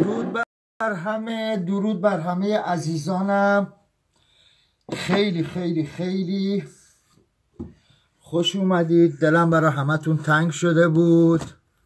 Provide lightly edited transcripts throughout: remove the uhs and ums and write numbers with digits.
درود بر همه عزیزانم. خیلی خیلی خیلی خوش اومدید. دلم برای همتون تنگ شده بود.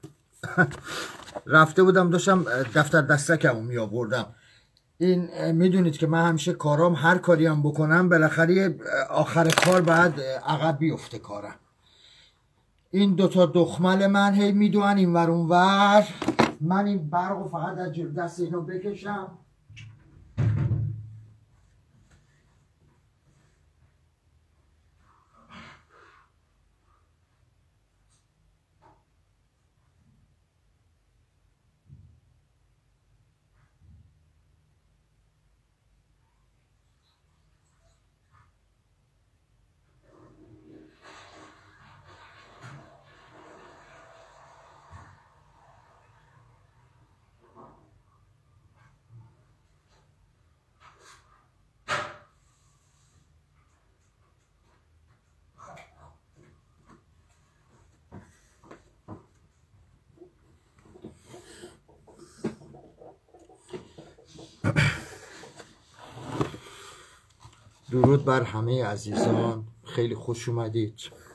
رفته بودم داشتم دفتر دستکمو می آوردم. این میدونید که من همیشه کارام، هر کاری هم بکنم بالاخره آخر کار بعد عقب بیفته کارم. این دوتا دخمل من هی میدونن این ور اون ور. من این برقو فقط از دست اینو بکشم. درود بر همه عزیزان. خیلی خوش اومدید.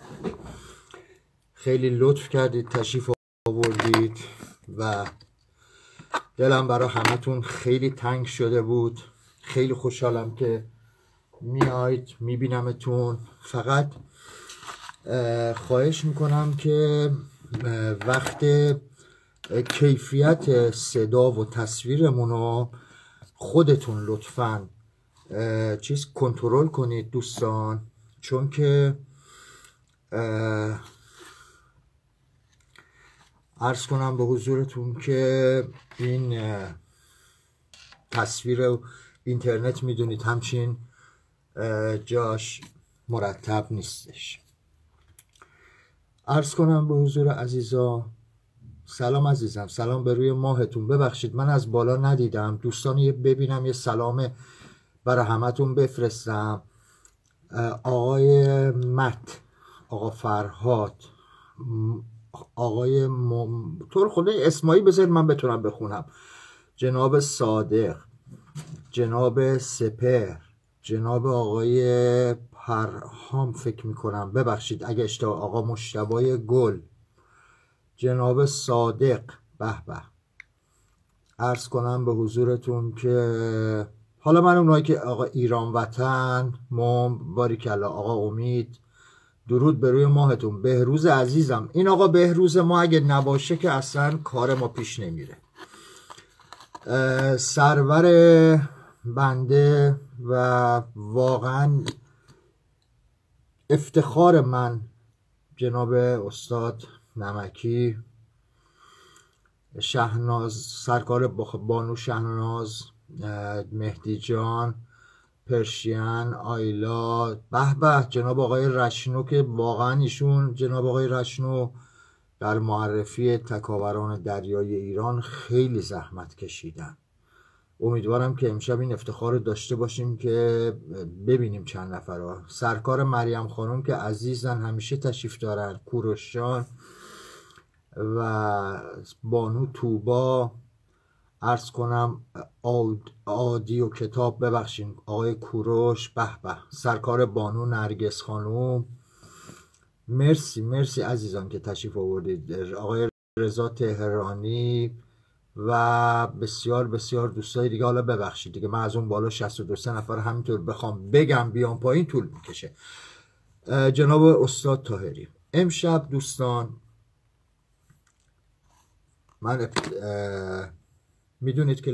خیلی لطف کردید تشریف آوردید و دلم برای همتون خیلی تنگ شده بود. خیلی خوشحالم که میاید میبینمتون. فقط خواهش میکنم که وقت کیفیت صدا و تصویرمونو خودتون لطفاً کنترل کنید دوستان، چون که عرض کنم به حضورتون که این تصویر اینترنت میدونید همچین جاش مرتب نیستش. عرض کنم به حضور عزیزا سلام عزیزم، سلام به روی ماهتون. ببخشید من از بالا ندیدم دوستان، ببینم یه سلام برای همتون بفرستم. آقای مت، آقا فرهاد، آقای طور خدای اسمایی بذارید من بتونم بخونم. جناب صادق، جناب سپر، جناب آقای پرهام فکر میکنم، ببخشید اگه اشتباه، آقا مشتبای گل، جناب صادق، به به. عرض کنم به حضورتون که حالا من اونایی که آقا ایران وطن، باریکلا، آقا امید، درود به روی ماهتون. بهروز عزیزم، این آقا بهروز ما اگه نباشه که اصلا کار ما پیش نمیره. سرور بنده و واقعا افتخار من جناب استاد نمکی، شهناز، سرکار بانو شهناز، مهدی جان، پرشین، آیلا، به به، جناب آقای رشنو که واقعا ایشون جناب آقای رشنو در معرفی تکاوران دریای ایران خیلی زحمت کشیدن. امیدوارم که امشب این افتخار رو داشته باشیم که ببینیم چند نفر. سرکار مریم خانم که عزیزن همیشه تشریف دارن، کوروشان و بانو توبا، عرض کنم عادی و کتاب، ببخشید آقای کوروش، به به، سرکار بانو نرگس خانوم، مرسی مرسی عزیزان که تشریف آوردید. آقای رضا تهرانی و بسیار بسیار دوستای دیگه. حالا ببخشید دیگه من از اون بالا 62 نفر همینطور بخوام بگم بیام پایین طول میکشه. جناب استاد طاهری، امشب دوستان من میدونید که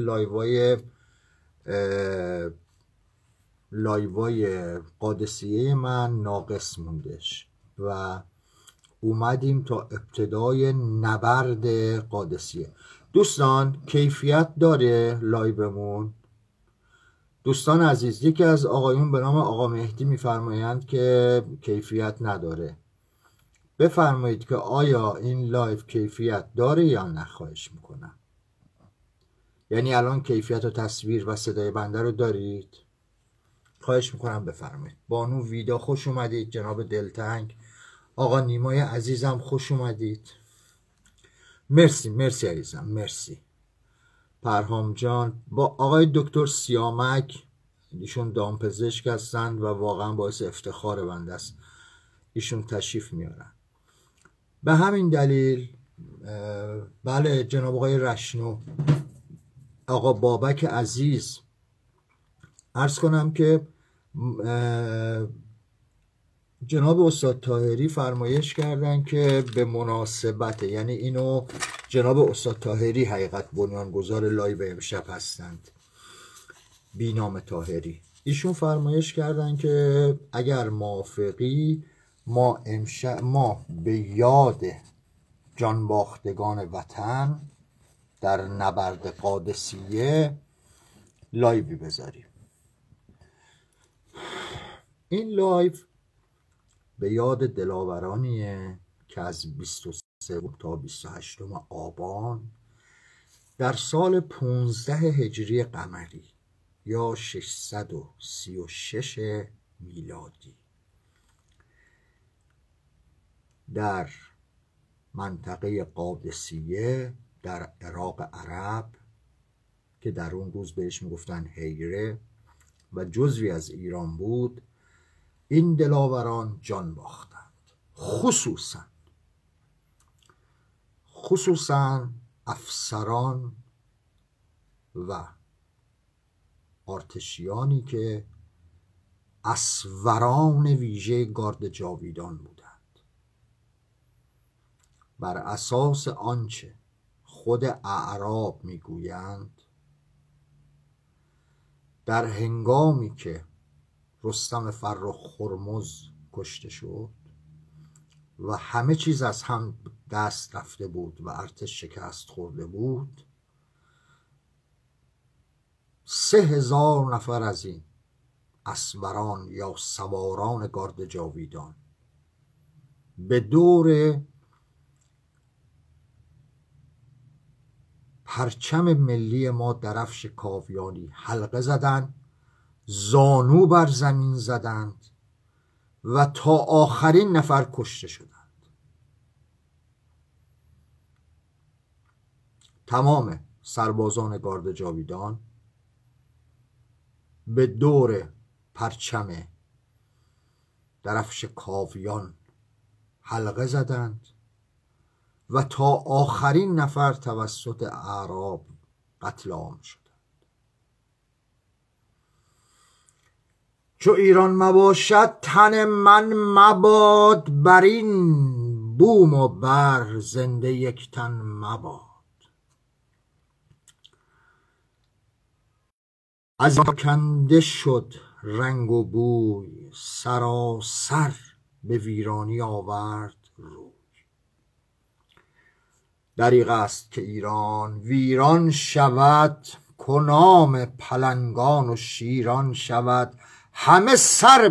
لایوای قادسیه من ناقص موندش و اومدیم تا ابتدای نبرد قادسیه. دوستان کیفیت داره لایومون؟ دوستان عزیز، یکی از آقایون به نام آقا مهدی میفرمایند که کیفیت نداره. بفرمایید که آیا این لایو کیفیت داره یا نه، خواهش میکنم. یعنی الان کیفیت و تصویر و صدای بنده رو دارید؟ خواهش میکنم بفرمایید. بانو ویدا خوش اومدید. جناب دلتنگ، آقا نیمای عزیزم خوش اومدید. مرسی مرسی عزیزم، مرسی. پرهام جان با آقای دکتر سیامک، ایشون دامپزشک هستند و واقعا باعث افتخار بنده است ایشون تشریف میارن. به همین دلیل بله جناب آقای رشنو، آقا بابک عزیز، عرض کنم که جناب استاد طاهری فرمایش کردن که به مناسبت، یعنی اینو جناب استاد طاهری حقیقت بنیانگذار لایو امشب هستند، بینام طاهری، ایشون فرمایش کردن که اگر موافقی ما به یاد جانباختگان وطن در نبرد قادسیه لایوی بذاریم. این لایو به یاد دلاورانیه که از 23 تا 28 آبان در سال 15 هجری قمری یا 636 میلادی در منطقه قادسیه در عراق عرب که در اون روز بهش میگفتن هیره و جزوی از ایران بود، این دلاوران جان باختند. خصوصا افسران و آرتشیانی که اسوران ویژه گارد جاویدان بودند. بر اساس آنچه خود اعراب میگویند، در هنگامی که رستم فرخ هرمز کشته شد و همه چیز از هم دست رفته بود و ارتش شکست خورده بود، 3000 نفر از این اسوران یا سواران گارد جاویدان به دور پرچم ملی ما درفش کاویانی حلقه زدند، زانو بر زمین زدند و تا آخرین نفر کشته شدند. تمام سربازان گارد جاویدان به دور پرچم درفش کاویان حلقه زدند و تا آخرین نفر توسط اعراب قتل عام شدند. چو ایران مباشد تن من مباد، بر این بوم و بر زنده یک تن مباد. از کنده شد رنگ و بوی، سراسر به ویرانی آورد روی. دریغ است که ایران ویران شود، کنام پلنگان و شیران شود. همه سر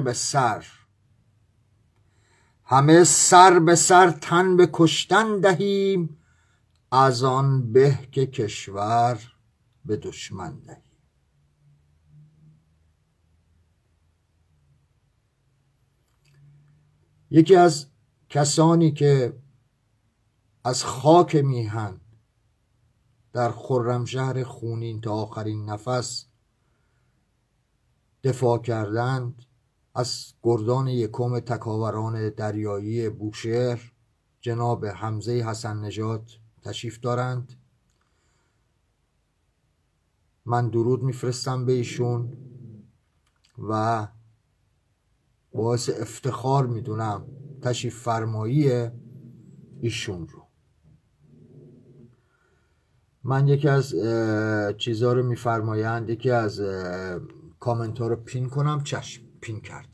به سر تن به کشتن دهیم، از آن به که کشور به دشمن دهیم. یکی از کسانی که از خاک میهن در خرمشهر خونین تا آخرین نفس دفاع کردند، از گردان یکم تکاوران دریایی بوشهر جناب حمزه حسن نژاد تشریف دارند. من درود میفرستم به ایشون و باعث افتخار میدونم تشریف فرمایی ایشون رو. من یکی از چیزها رو میفرمایند، یکی از کامنت ها رو پین کنم. چشم، پین کردم.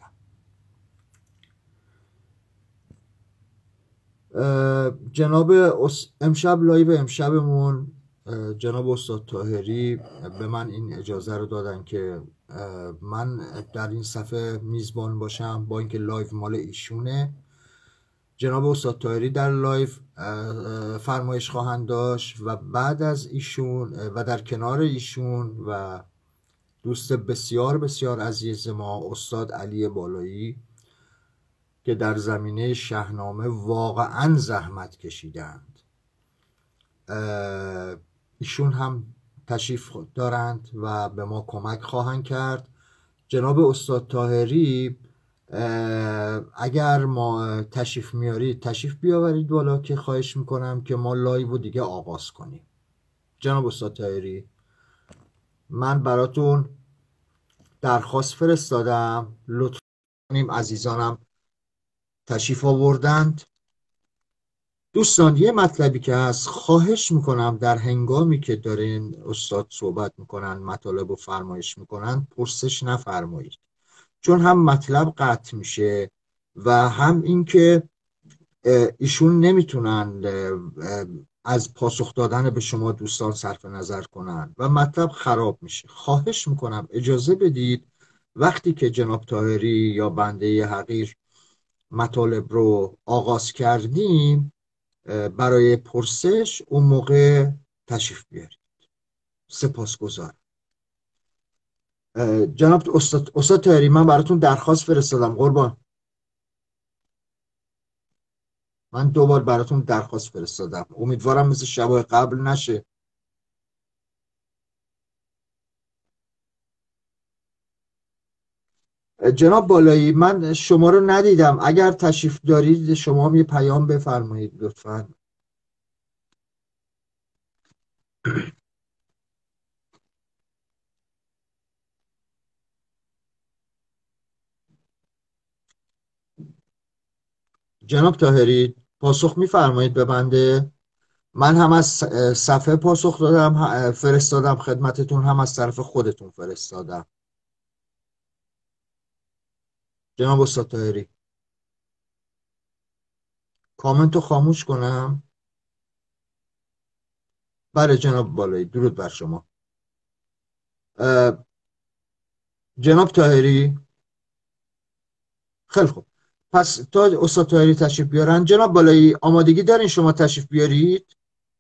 جناب امشب لایو امشبمون جناب استاد طاهری به من این اجازه رو دادن که من در این صفحه میزبان باشم، با اینکه لایو مال ایشونه. جناب استاد طاهری در لایو فرمایش خواهند داشت و بعد از ایشون و در کنار ایشون و دوست بسیار بسیار عزیز ما استاد علی بالایی که در زمینه شاهنامه واقعا زحمت کشیدند، ایشون هم تشریف دارند و به ما کمک خواهند کرد. جناب استاد طاهری اگر ما تشریف میارید تشریف بیاورید بالا که خواهش میکنم که ما لایو و دیگه آغاز کنیم. جناب استاد طاهری، من براتون درخواست فرستادم، لطفا کنیم. عزیزانم تشریف آوردند. دوستان یه مطلبی که هست، خواهش میکنم در هنگامی که دارین استاد صحبت میکنن مطالب رو فرمایش میکنن پرسش نفرمایید، چون هم مطلب قطع میشه و هم اینکه ایشون نمیتونن از پاسخ دادن به شما دوستان صرف نظر کنن و مطلب خراب میشه. خواهش میکنم اجازه بدید وقتی که جناب طاهری یا بنده حقیر مطالب رو آغاز کردیم برای پرسش اون موقع تشریف بیارید. سپاسگزارم. جناب استاد طاهری، من براتون درخواست فرستادم قربان. من 2 بار براتون درخواست فرستادم، امیدوارم مثل شبای قبل نشه. جناب بالایی، من شما رو ندیدم، اگر تشریف دارید شما هم یه پیام بفرمایید لطفاً. جناب طاهری پاسخ میفرمایید به بنده؟ من هم از صفحه پاسخ دادم، فرستادم خدمتتون، هم از طرف خودتون فرستادم. جناب استاد طاهری، کامنت رو خاموش کنم؟ بله جناب بالایی، درود بر شما. جناب طاهری، خیلی خوب، پس تا استاد طاهری تشریف بیارن، جناب بالایی آمادگی دارین شما تشریف بیارید؟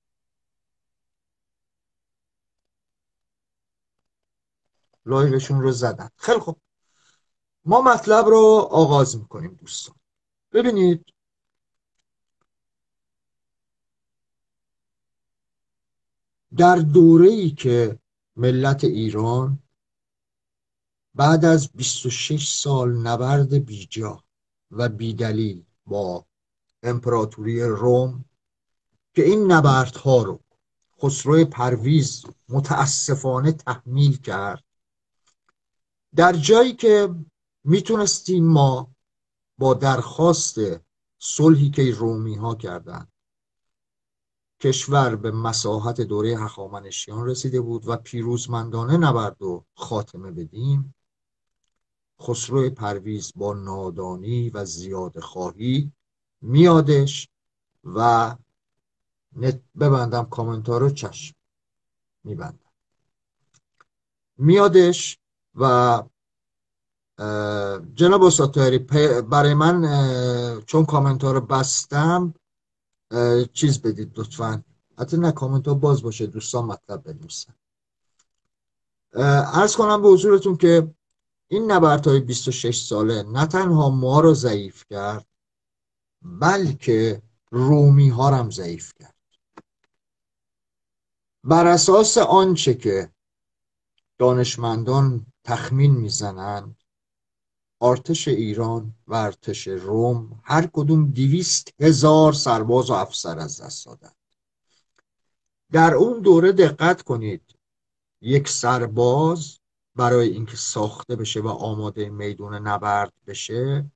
لایوشون رو زدن. خیلی خوب، ما مطلب رو آغاز میکنیم دوستان. ببینید، در دوره‌ای که ملت ایران بعد از 26 سال نبرد بیجا و بیدلیل با امپراتوری روم که این نبردها رو خسرو پرویز متاسفانه تحمیل کرد، در جایی که میتونستیم ما با درخواست صلحی که رومی ها کردند کشور به مساحت دوره هخامنشیان رسیده بود و پیروزمندانه نبرد و خاتمه بدیم، خسرو پرویز با نادانی و زیاده خواهی میادش و ببندم کامنتار رو، چشم میبندم، میادش و جناب استاد طاهری برای من چون کامنتار رو بستم چیز بدید لطفاً، حتی نه کامنت ها باز باشه دوستان مطلب بنویسن. عرض کنم به حضورتون که این نبردهای 26 ساله نه تنها ما رو ضعیف کرد بلکه رومی ها رو هم ضعیف کرد. بر اساس آنچه که دانشمندان تخمین میزنند ارتش ایران و ارتش روم هر کدوم 200,000 سرباز و افسر از دست دادند. در اون دوره دقت کنید، یک سرباز برای اینکه ساخته بشه و آماده میدون نبرد بشه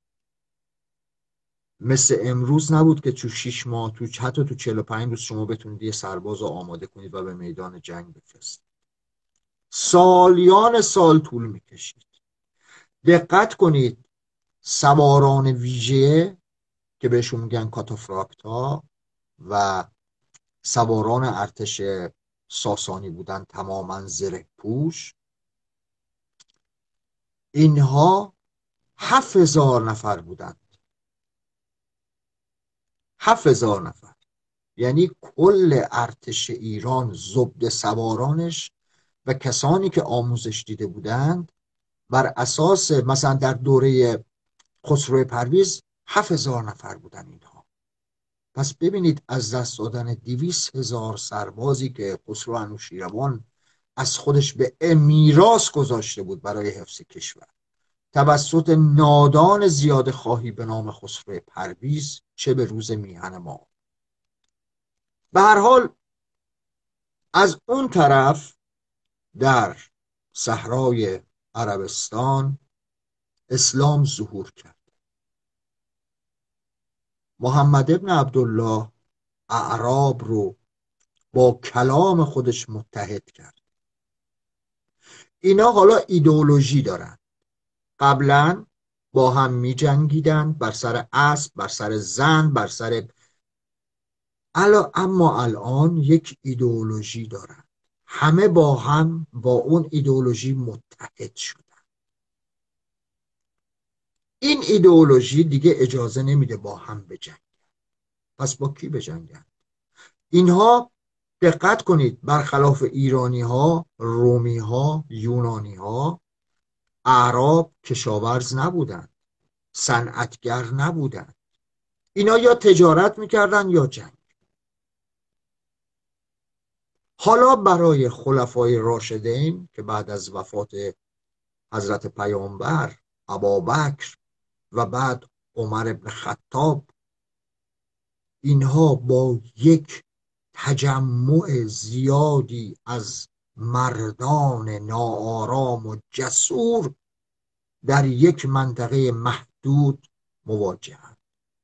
مثل امروز نبود که تو 6 ماه حتی تو 45 روز شما بتونید یه سرباز رو آماده کنید و به میدان جنگ بفرستید. سالیان سال طول میکشید. دقت کنید، سواران ویژه که بهشون میگن کاتافراکتا و سواران ارتش ساسانی بودن تماما زره پوش، اینها 7,000 نفر بودند. 7,000 نفر، یعنی کل ارتش ایران ضد سوارانش و کسانی که آموزش دیده بودند بر اساس مثلا در دوره خسرو پرویز 7,000 نفر بودن اینها. پس ببینید از دست دادن 200,000 سربازی که خسرو انوشیروان از خودش به میراث گذاشته بود برای حفظ کشور توسط نادان زیاده خواهی به نام خسرو پرویز، چه به روز میهن ما. به هر حال از اون طرف در صحرای عربستان اسلام ظهور کرد. محمد ابن عبدالله اعراب رو با کلام خودش متحد کرد. اینا حالا ایدئولوژی دارن. قبلا با هم می جنگیدن بر سر اسب، بر سر زن، بر سر اما الان یک ایدئولوژی دارن. همه با هم با اون ایدئولوژی متحد شدن. این ایدئولوژی دیگه اجازه نمیده با هم بجنگن. پس با کی بجنگن؟ اینها دقت کنید، برخلاف ایرانی ها، رومی ها، یونانی ها، اعراب کشاورز نبودن، صنعتگر نبودن. اینا یا تجارت میکردن یا جنگ. حالا برای خلفای راشدین که بعد از وفات حضرت پیامبر، ابوبکر و بعد عمر بن خطاب، اینها با یک تجمع زیادی از مردان ناآرام و جسور در یک منطقه محدود مواجهند.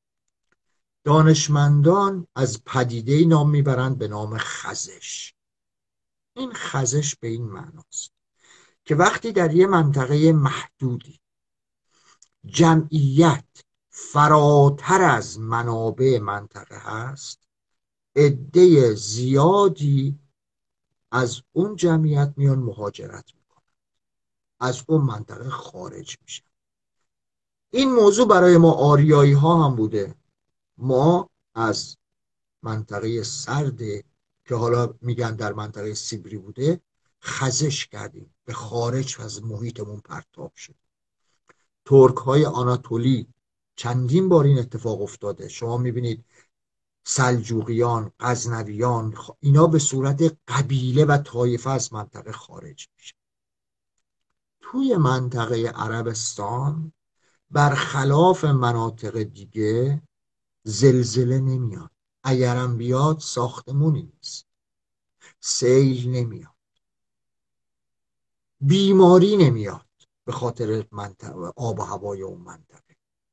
دانشمندان از پدیده نام میبرند به نام خزش. این خزش به این معناست که وقتی در یک منطقه محدودی جمعیت فراتر از منابع منطقه هست، عده زیادی از اون جمعیت میان مهاجرت میکنن، از اون منطقه خارج میشن. این موضوع برای ما آریایی ها هم بوده. ما از منطقه سرد که حالا میگن در منطقه سیبری بوده خزش کردیم، به خارج از محیطمون پرتاب شد. ترک های آناتولی چندین بار این اتفاق افتاده. شما میبینید سلجوقیان، غزنویان، اینا به صورت قبیله و طایفه از منطقه خارج میشه. توی منطقه عربستان برخلاف مناطق دیگه زلزله نمیاد. اگرم بیاد ساختمونی نیست، سیل نمیاد، بیماری نمیاد به خاطر آب و هوای اون منطقه.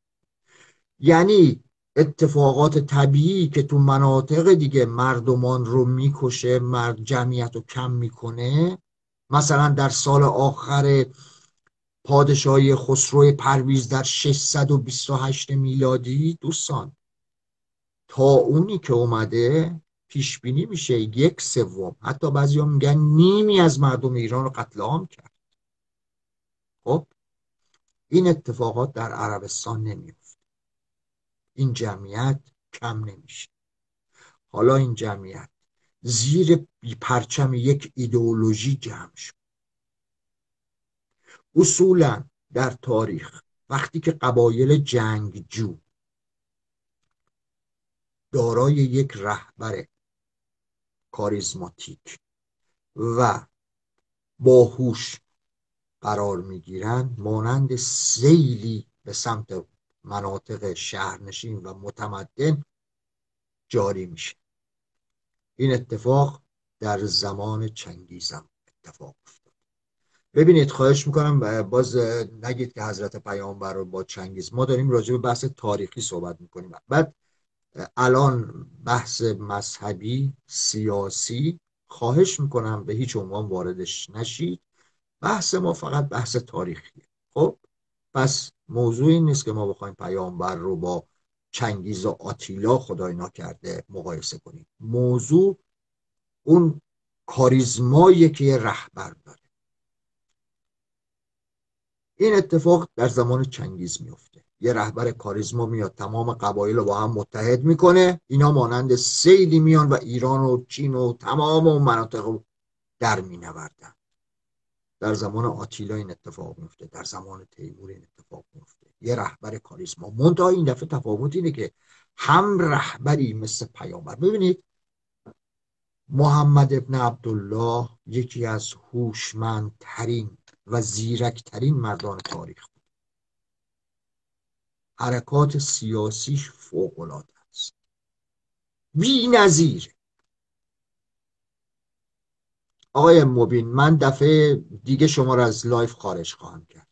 یعنی اتفاقات طبیعی که تو مناطق دیگه مردمان رو میکشه، جمعیت رو کم میکنه، مثلا در سال آخر پادشاهی خسرو پرویز در 628 میلادی دوستان، طاعونی که اومده پیش بینی میشه 1/3، حتی بعضیا میگن نیمی از مردم ایران رو قتل عام کرد. خب این اتفاقات در عربستان نمیفته. این جمعیت کم نمیشه. حالا این جمعیت زیر پرچم یک ایدئولوژی جمع شد. اصولا در تاریخ وقتی که قبایل جنگجو دارای یک رهبر کاریزماتیک و باهوش قرار میگیرند، مانند سیلی به سمت مناطق شهرنشین و متمدن جاری میشه. این اتفاق در زمان چنگیز هم اتفاق افتاد. ببینید، خواهش میکنم باز نگید که حضرت پیامبر رو با چنگیز. ما داریم راجع به بحث تاریخی صحبت میکنیم. بعد الان بحث مذهبی، سیاسی، خواهش میکنم به هیچ عنوان واردش نشید. بحث ما فقط بحث تاریخیه. خب پس موضوع این نیست که ما بخوایم پیامبر رو با چنگیز و آتیلا خدای ناکرده مقایسه کنیم. موضوع اون کاریزمایی که یه رهبر داره. این اتفاق در زمان چنگیز میفته. یه رهبر کاریزما میاد، تمام قبایل رو با هم متحد میکنه. اینا مانند سیلی میان و ایران و چین و تمام اون مناطق رو در مینوردن. در زمان آتیلا این اتفاق میفته، در زمان تیمور این اتفاق میفته. یه رهبر کاریزما. منتها این دفعه تفاوت اینه که هم رهبری مثل پیامبر. ببینید محمد ابن عبدالله یکی از هوشمندترین و زیرکترین مردان تاریخ بود. حرکات سیاسیش فوق‌العاده است، بی‌نظیر. آقای مبین، من دفعه دیگه شما را از لایف خارج خواهم کرد.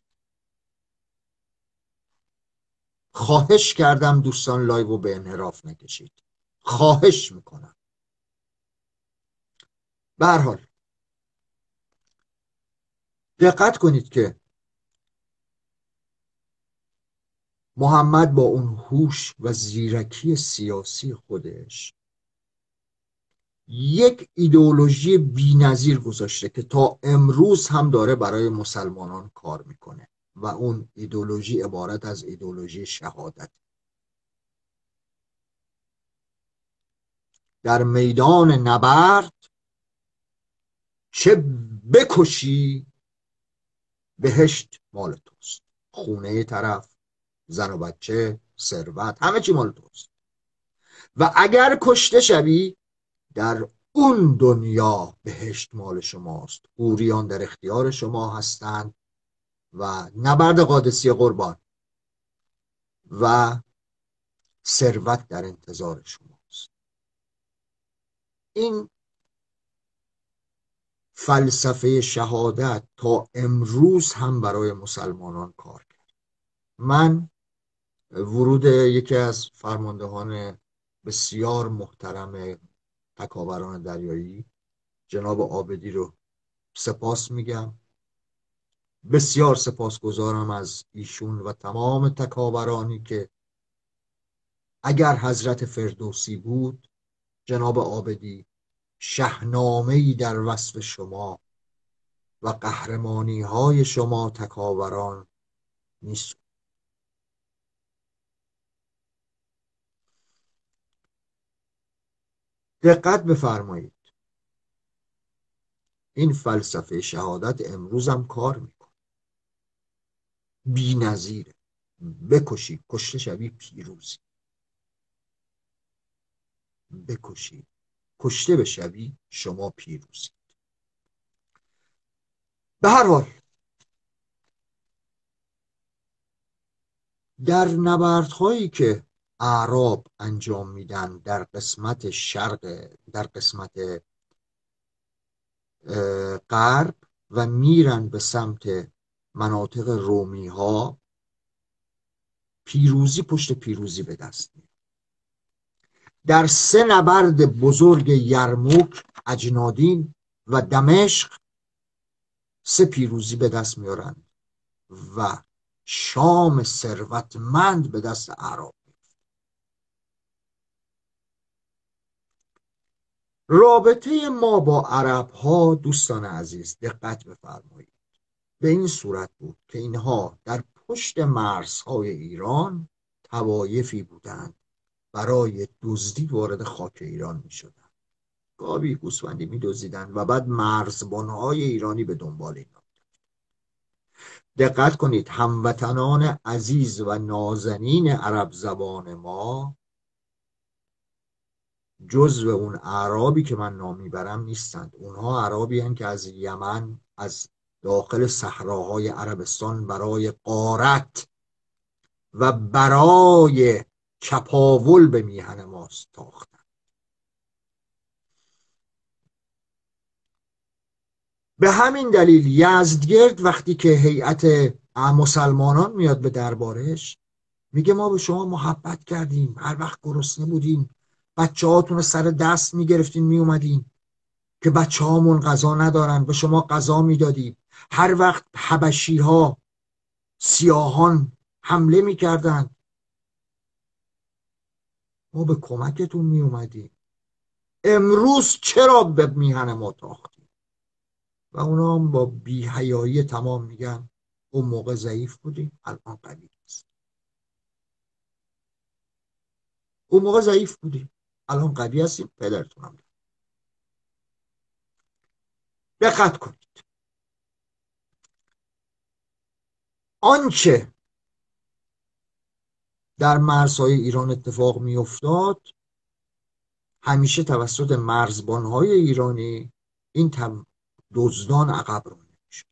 خواهش کردم دوستان لایو رو به انحراف نکشید، خواهش میکنم. به هر حال دقت کنید که محمد با اون هوش و زیرکی سیاسی خودش یک ایدئولوژی بی‌نظیر گذاشته که تا امروز هم داره برای مسلمانان کار میکنه و اون ایدئولوژی عبارت از ایدئولوژی شهادت. در میدان نبرد چه بکشی بهشت مال توست، خونه طرف، زن و بچه، ثروت، همه چی مال توست. و اگر کشته شوی در اون دنیا بهشت مال شماست، حوریان در اختیار شما هستند و نبرد قادسیه قربان و ثروت در انتظار شماست. این فلسفه شهادت تا امروز هم برای مسلمانان کار کرد. من ورود یکی از فرماندهان بسیار محترم تکاوران دریایی جناب عابدی رو سپاس میگم. بسیار سپاسگزارم از ایشون و تمام تکاورانی که اگر حضرت فردوسی بود، جناب عابدی شهنامه‌ای در وصف شما و قهرمانی های شما تکاوران نیست. دقت بفرمایید، این فلسفه شهادت امروز هم کار میکنه. بی نظیره. بکشی کشته شوی پیروزی، بکشی کشته بشوی شما پیروزی. به هر حال در نبردهایی که اعراب انجام میدن در قسمت شرق، در قسمت غرب و میرن به سمت مناطق رومی ها، پیروزی پشت پیروزی به دست میاد. در 3 نبرد بزرگ یرموک، اجنادین و دمشق 3 پیروزی به دست میارن و شام ثروتمند به دست اعراب. رابطه ما با عرب ها دوستان عزیز دقت بفرمایید به این صورت بود که اینها در پشت مرزهای ایران طوایفی بودند برای دزدی وارد خاک ایران می شدند. گاوی گوسفندی می دزدیدند و بعد مرزبانهای ایرانی به دنبال اینا. دقت کنید هموطنان عزیز و نازنین عرب زبان ما جزو اون اعرابی که من نام میبرم نیستند. اونها اعرابی هستند که از یمن، از داخل صحراهای عربستان برای غارت و برای چپاول به میهن ماست تاختن. به همین دلیل یزدگرد وقتی که هیئت مسلمانان میاد به دربارش میگه ما به شما محبت کردیم، هر وقت گرسنه بودیم بچه هاتون رو سر دست میگرفتین میومدین که بچه هامون غذا ندارن به شما غذا میدادیم. هر وقت حبشی ها سیاهان حمله میکردن ما به کمکتون میومدیم. امروز چرا به میهن ما تاختیم؟ و اونا هم با بی‌حیایی تمام میگن اون موقع ضعیف بودیم الان قوی است. اون موقع ضعیف بودیم الان قوی هستیم. پدرتون هم دقت کنید، آنچه در مرزهای ایران اتفاق میافتاد همیشه توسط مرزبانهای ایرانی این دزدان عقب رو میشه.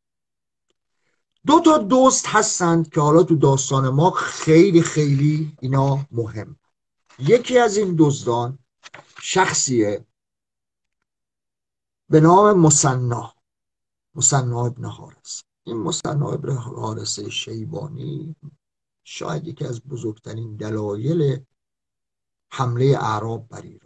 دو تا دزد هستند که حالا تو داستان ما خیلی خیلی اینا مهم. یکی از این دزدان شخصیه به نام مثنا ابن حارث. این مثنا ابن حارث شیبانی شاید یکی از بزرگترین دلایل حمله اعراب بر ایران.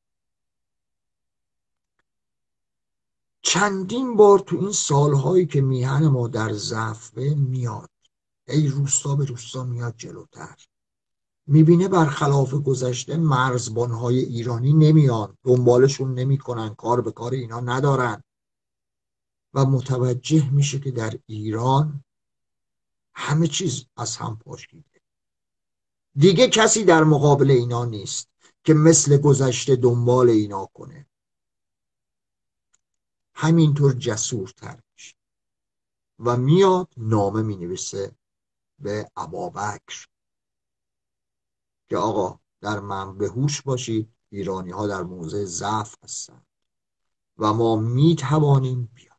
چندین بار تو این سالهایی که میهن ما در ضعفه میاد، ای روستا به روستا میاد جلوتر، میبینه برخلاف گذشته مرزبانهای ایرانی نمیان، دنبالشون نمیکنن، کار به کار اینا ندارن و متوجه میشه که در ایران همه چیز از هم پاشیده. دیگه کسی در مقابل اینا نیست که مثل گذشته دنبال اینا کنه. همینطور جسورتر میشه و میاد نامه مینویسه به ابابکر که آقا در من به هوش باشید، ایرانی ها در موضع ضعف هستن و ما میتوانیم بیاد.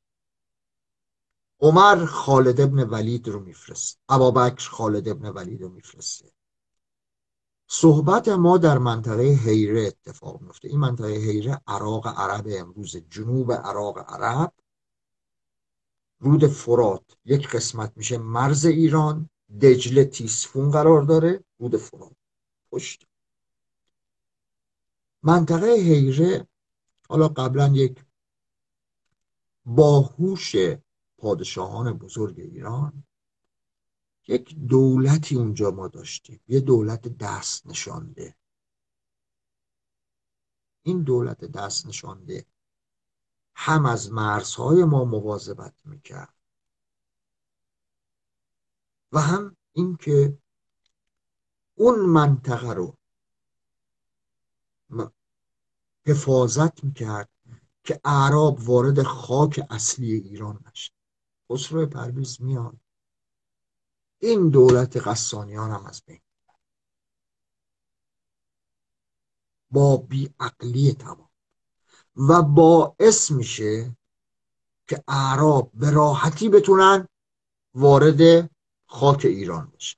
عمر خالد ابن ولید رو میفرست، ابابکر خالد ابن ولید رو میفرسته. صحبت ما در منطقه حیره اتفاق میفته. این منطقه حیره عراق عرب امروز، جنوب عراق عرب، رود فرات یک قسمت میشه مرز ایران، دجله تیسفون قرار داره، رود فرات پشت. منطقه حیره حالا قبلا یک باهوش پادشاهان بزرگ ایران، یک دولتی اونجا ما داشتیم، یه دولت دست نشانده. این دولت دست نشانده هم از مرزهای ما مواظبت میکرد و هم اینکه اون منطقه رو حفاظت میکرد که اعراب وارد خاک اصلی ایران نشد. خسرو پرویز میاد، این دولت غسانیان هم از بین با بیعقلی تمام و باعث میشه که اعراب به راحتی بتونن وارد خاک ایران بشن.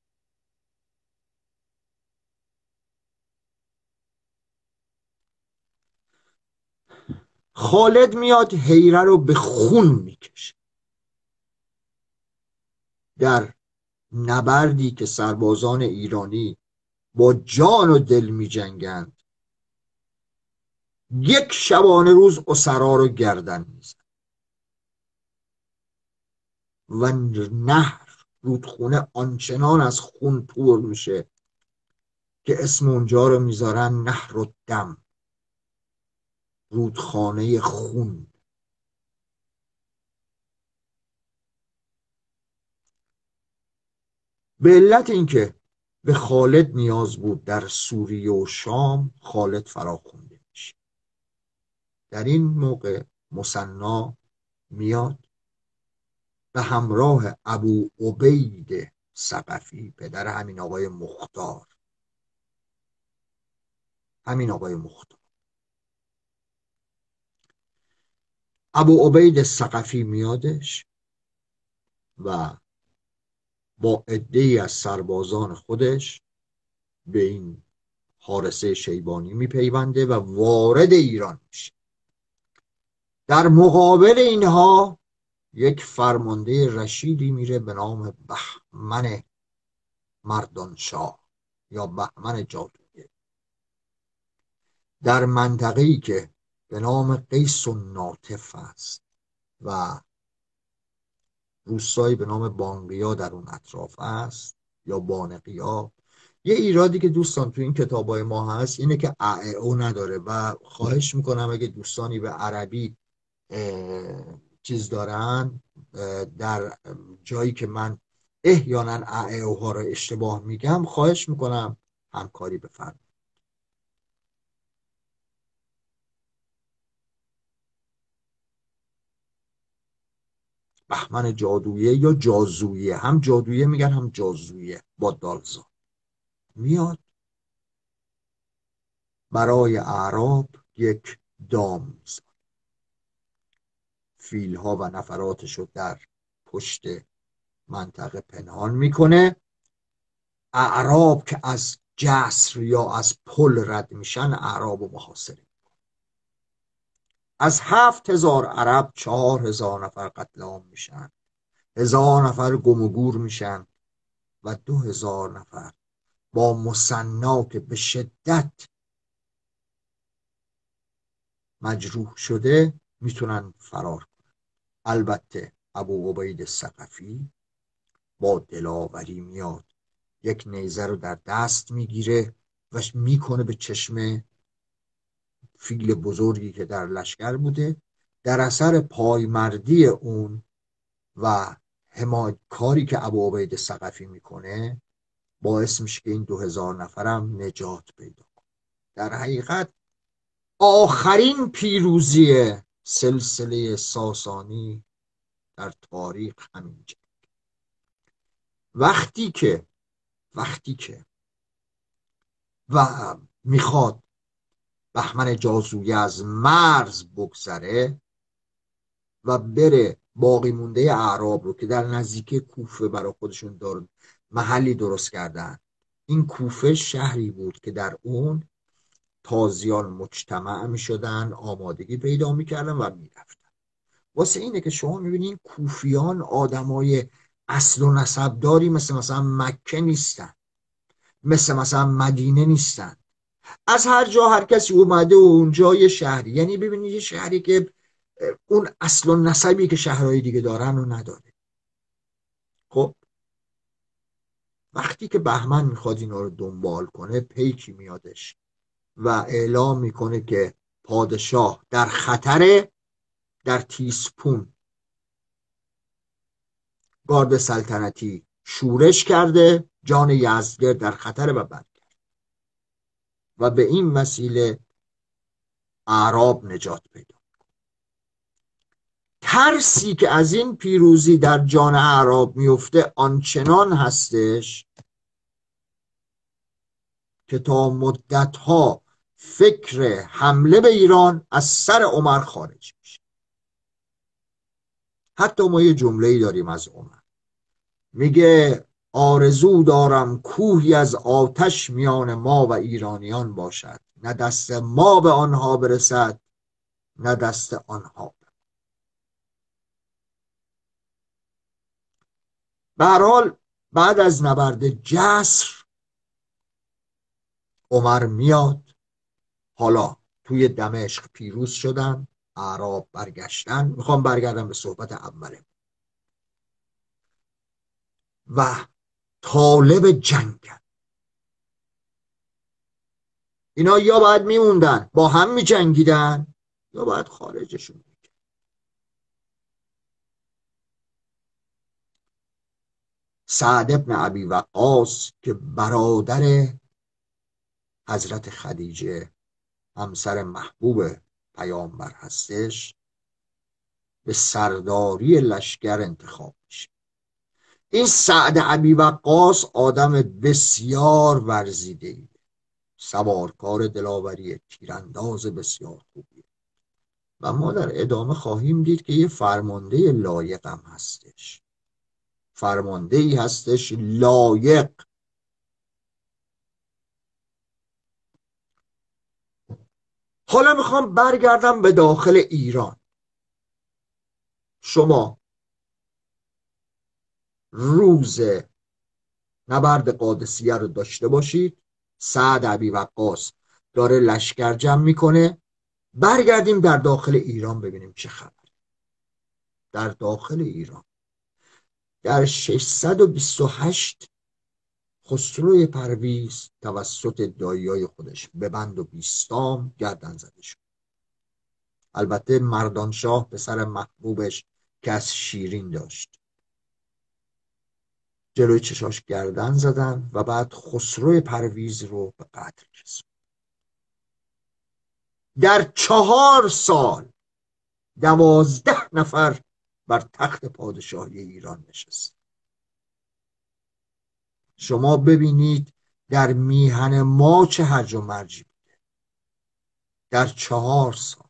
خالد میاد حیره رو به خون میکشه. در نبردی که سربازان ایرانی با جان و دل میجنگند، یک شبانه روز اسرا رو گردن میزن و نهر رودخونه آنچنان از خون پر میشه که اسم اونجا رو میذارن نهر الدم، رودخانه خون. به علت اینکه به خالد نیاز بود در سوریه و شام، خالد فراخونده میشه. در این موقع مثنا میاد به همراه ابو عبید ثقفی، پدر همین آقای مختار، ابو عبید ثقفی میادش و با عده‌ای از سربازان خودش به این حارثه شیبانی میپیونده و وارد ایران میشه. در مقابل اینها یک فرمانده رشیدی میره به نام بهمن مردانشاه یا بهمن جادویه، در منطقه‌ای که به نام قیس و ناطف است و روستایی به نام بانقیا در اون اطراف است یا بانقیا. یه ایرادی که دوستان تو این کتابای ما هست اینه که او نداره و خواهش میکنم اگه دوستانی به عربی چیز دارن، در جایی که من احیانا او ها رو اشتباه میگم، خواهش میکنم همکاری بفرمایید. بهمن جادویه یا جازویه، هم جادویه میگن هم جازویه با دالزا، میاد برای اعراب یک دام می‌سازد. فیل‌ها و نفراتش رو در پشت منطقه پنهان میکنه. اعراب که از جسر یا از پل رد میشن، اعراب رو محاصره. از 7,000 عرب 4,000 نفر قتل عام میشن، 1,000 نفر گم و گور میشن و 2,000 نفر با مصنا که به شدت مجروح شده میتونن فرار کنن. البته ابو عبید ثقفی با دلاوری میاد، یک نیزه رو در دست میگیره و میکنه به چشم فیل بزرگی که در لشکر بوده. در اثر پایمردی اون و کاری که ابو عبید ثقفی میکنه باعث میشه که این 2,000 نفرم نجات پیدا کنه. در حقیقت آخرین پیروزی سلسله ساسانی در تاریخ همینجا. وقتی که و میخواد بهمن جاسوی از مرز بگذره و بره باقی مونده اعراب رو که در نزدیکی کوفه برای خودشون محلی درست کردن. این کوفه شهری بود که در اون تازیان مجتمع می شدن، آمادگی پیدا می کردن و می رفتن. واسه اینه که شما می بینین کوفیان آدمای اصل و نسبداری مثلا مکه نیستن، مثلا مدینه نیستن. از هر جا هر کسی اومده و اونجا یه شهری، یعنی ببینید یه شهری که اون اصل و نسبی که شهرهای دیگه دارن رو نداره. خب وقتی که بهمن میخواد اینا رو دنبال کنه، پیکی میادش و اعلام میکنه که پادشاه در خطره، در تیسپون گارد سلطنتی شورش کرده، جان یزدگرد در خطره و برگرد و به این وسیله اعراب نجات پیدا. ترسی که از این پیروزی در جان اعراب میفته آنچنان هستش که تا مدتها فکر حمله به ایران از سر عمر خارج میشه. حتی ما یه جمله‌ای داریم از عمر، میگه آرزو دارم کوهی از آتش میان ما و ایرانیان باشد، نه دست ما به آنها برسد نه دست آنها. به هر حال بعد از نبرد جسر عمر میاد، حالا توی دمشق پیروز شدن، اعراب برگشتن. میخوام برگردم به صحبت اوله و طالب جنگن. اینا یا باید میموندن با هم میجنگیدن یا باید خارجشون میکرد. سعد ابن ابی وقاص که برادر حضرت خدیجه همسر محبوب پیامبر هستش، به سرداری لشکر انتخاب میشه. این سعد ابی وقاص آدم بسیار ورزیده‌ای، سوارکار دلاوری، تیرانداز بسیار خوبی و ما در ادامه خواهیم دید که یه فرمانده لایق هم هستش، فرمانده‌ای هستش لایق. حالا میخوام برگردم به داخل ایران. شما روز نبرد قادسیه رو داشته باشید، سعد ابی وقاص داره لشکر جمع میکنه. برگردیم در داخل ایران ببینیم چه خبر. در داخل ایران در 628 خسرو پرویز توسط داییای خودش به بند و بیستام گردن زده شد. البته مردانشاه پسر محبوبش که از شیرین داشت، جلوی چشاش گردن زدن و بعد خسرو پرویز رو به قتل رسوند. در 4 سال 12 نفر بر تخت پادشاهی ایران نشست. شما ببینید در میهن ما چه هرج و مرجی بوده. در 4 سال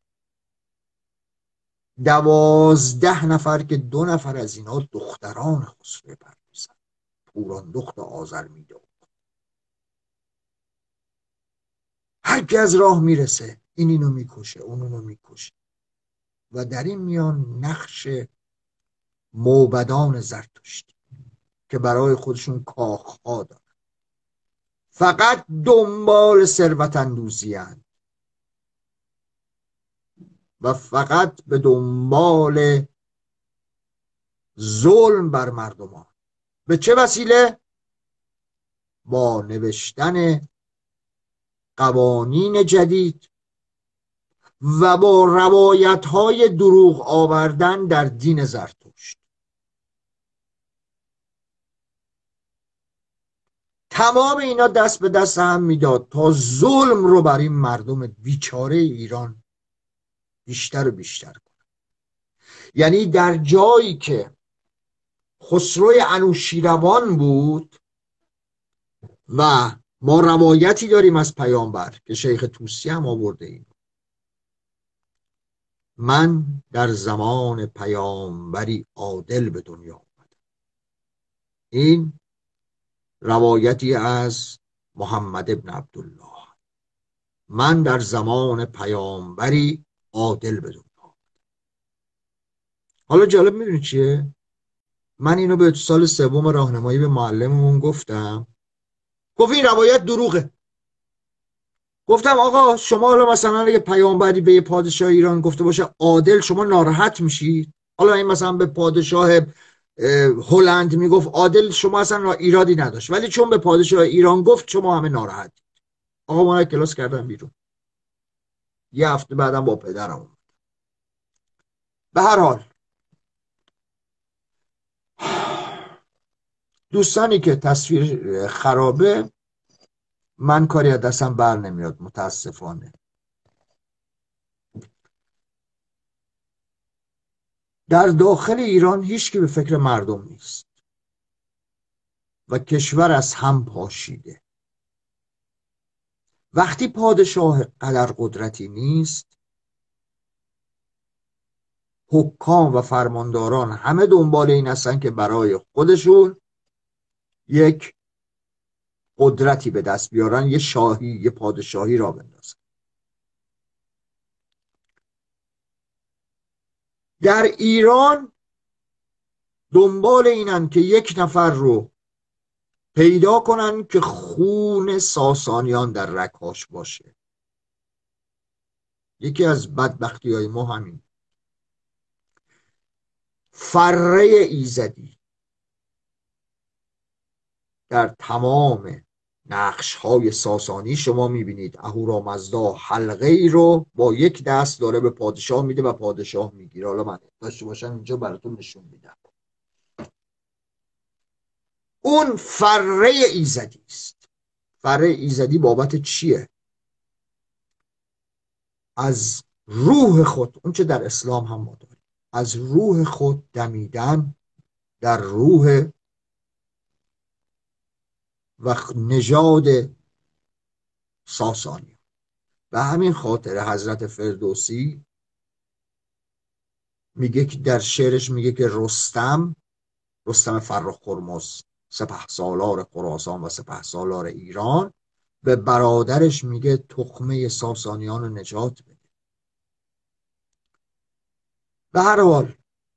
12 نفر که 2 نفر از اینا دختران خسرو پرویزن، پوران دخت آذرمیدون. هر کی از راه میرسه این اینو میکشه، اون اونو میکشه. و در این میان نقش موبدان زرتشتی که برای خودشون کاخها دارن، فقط دنبال ثروت اندوزی هستند و فقط به دنبال ظلم بر مردمان. به چه وسیله؟ با نوشتن قوانین جدید و با روایت‌های دروغ آوردن در دین زرتشت. تمام اینا دست به دست هم میداد تا ظلم رو بر این مردم بیچاره ایران بیشتر و بیشتر کنه. یعنی در جایی که خسرو انوشیروان بود و ما روایتی داریم از پیامبر که شیخ طوسی هم آورده این، من در زمان پیامبری عادل به دنیا آمدم. این روایتی از محمد ابن عبدالله. من در زمان پیامبری عادل به دنیا آمدم. حالا جالب میدونی چیه؟ من اینو به سال 3 راهنمایی به معلممون گفتم، گفت این روایت دروغه. گفتم آقا شما حالا مثلا اگه پیامبری به پادشاه ایران گفته باشه عادل، شما ناراحت میشید؟ حالا این مثلا به پادشاه هلند میگفت عادل، شما اصلا ایرادی نداشت، ولی چون به پادشاه ایران گفت شما همه ناراحت. آقا ما کلاس کردن بیرون. یه هفته بعدم با پدرم. به هر حال دوستانی که تصویر خرابه، من کاری از دستم بر نمیاد متاسفانه. در داخل ایران هیچ کی به فکر مردم نیست و کشور از هم پاشیده. وقتی پادشاه قدر قدرتی نیست، حکام و فرمانداران همه دنبال این هستن که برای خودشون یک قدرتی به دست بیارن، یه شاهی، یه پادشاهی را بندازن. در ایران دنبال اینن که یک نفر رو پیدا کنن که خون ساسانیان در رگ‌هاش باشه. یکی از بدبختی‌های ما همین. فره ایزدی در تمام نقش‌های ساسانی شما می‌بینید اهورامزدا حلقه ای رو با یک دست داره به پادشاه میده و پادشاه میگیره. حالا من داشته باشم اینجا براتون نشون میدم. اون فره ایزدی است. فره ایزدی بابت چیه؟ از روح خود، اون چه در اسلام هم ما داریم، از روح خود دمیدن در روح و نژاد ساسانی. و همین خاطر حضرت فردوسی میگه که در شعرش میگه که رستم فرخ هرمز، سپهسالار خراسان و سپهسالار ایران، به برادرش میگه تخمه ساسانیان رو نجات بده. به هر حال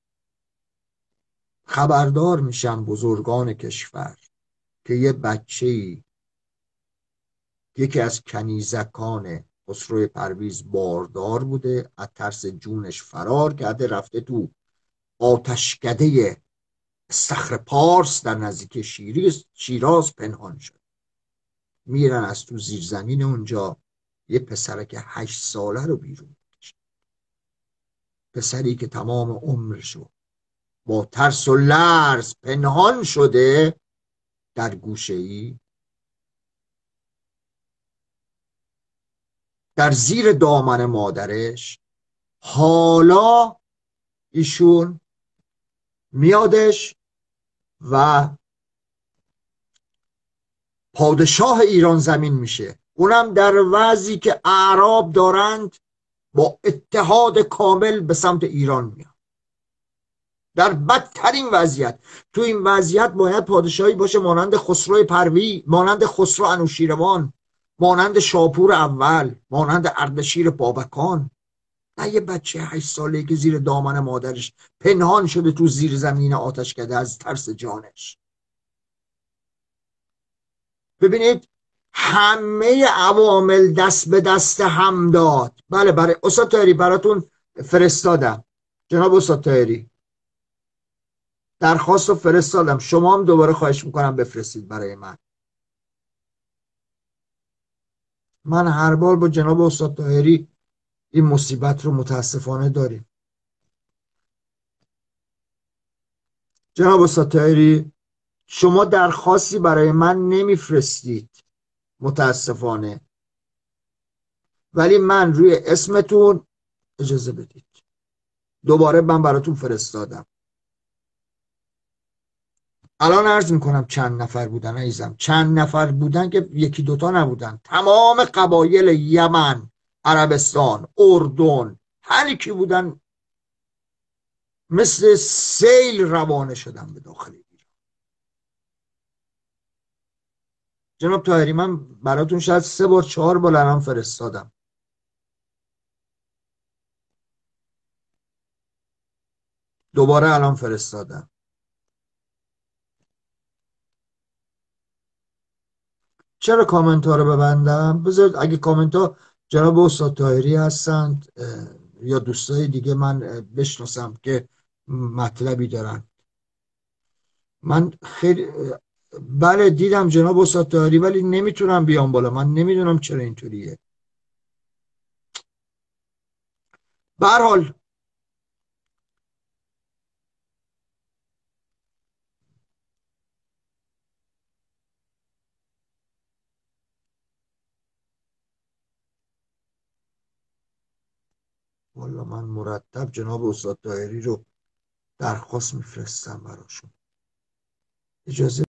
خبردار میشن بزرگان کشور که یه بچه‌ای، یکی از کنیزکان خسرو پرویز باردار بوده، از ترس جونش فرار کرده، رفته تو آتشکده استخر پارس در نزدیکی شیراز پنهان شد. میرن از تو زیرزمین اونجا یه پسرک 8 ساله رو بیرون میکشن. پسری که تمام عمرشو با ترس و لرز پنهان شده در گوشه‌ای، در زیر دامن مادرش. حالا ایشون میادش و پادشاه ایران زمین میشه. اونم در وضعی که اعراب دارند با اتحاد کامل به سمت ایران میان، در بدترین وضعیت. تو این وضعیت باید پادشاهی باشه مانند خسرو پروی، مانند خسرو انوشیروان، مانند شاپور اول، مانند اردشیر بابکان، نه یه بچه 8 ساله که زیر دامن مادرش پنهان شده تو زیر زمین آتشکده از ترس جانش. ببینید همه عوامل دست به دست هم داد. بله برای استاد طاهری براتون فرستادم، جناب استاد طاهری درخواست رو فرستادم، شما هم دوباره خواهش میکنم بفرستید برای من هر بار با جناب استاد طاهری این مصیبت رو متاسفانه داریم. جناب استاد طاهری شما درخواستی برای من نمیفرستید متاسفانه، ولی من روی اسمتون، اجازه بدید دوباره من براتون فرستادم. الان عرض میکنم چند نفر بودن عزیزم، چند نفر بودن که یکی دوتا نبودن، تمام قبایل یمن، عربستان، اردن، هر کی بودن مثل سیل روانه شدن به داخل ایران. جناب طاهری من براتون شاید 3 بار 4 بار الان فرستادم. دوباره الان فرستادم. چرا کامنت ها رو ببندم؟ بذارید اگه کامنت ها جناب استاد طاهری هستند یا دوستای دیگه من بشناسم که مطلبی دارن. من خیلی بله دیدم جناب استاد طاهری ولی نمیتونم بیام بالا، من نمیدونم چرا اینطوریه. به هر حال والا من مرتب جناب استاد طاهری رو درخواست میفرستم براشون. اجازه